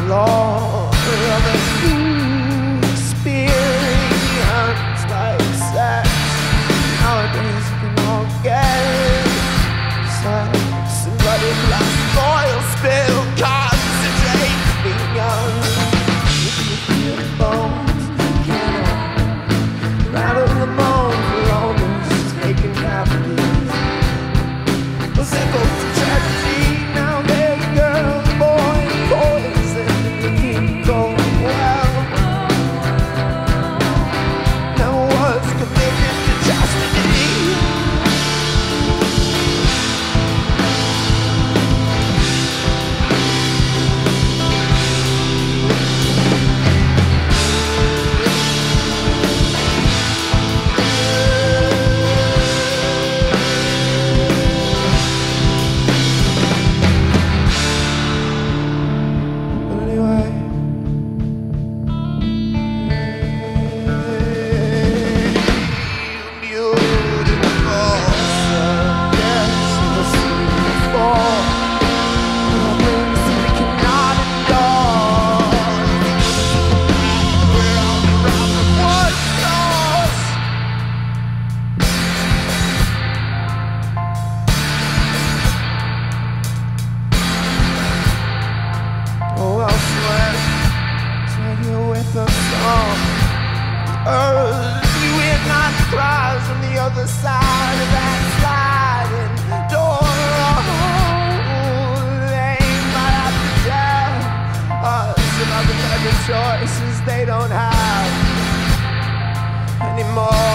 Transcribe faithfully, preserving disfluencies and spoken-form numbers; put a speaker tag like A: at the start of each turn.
A: law of experience like sex. Nowadays you can all get it. Sex, somebody glass oil spill, concentrate, being young. If you feel the bones, can I rattle the bones? We're almost taking casualties. The sickles of tragedy. Now there's a girl, a boy, poison in the king going well. Never was committed to chastity. Choices they don't have anymore.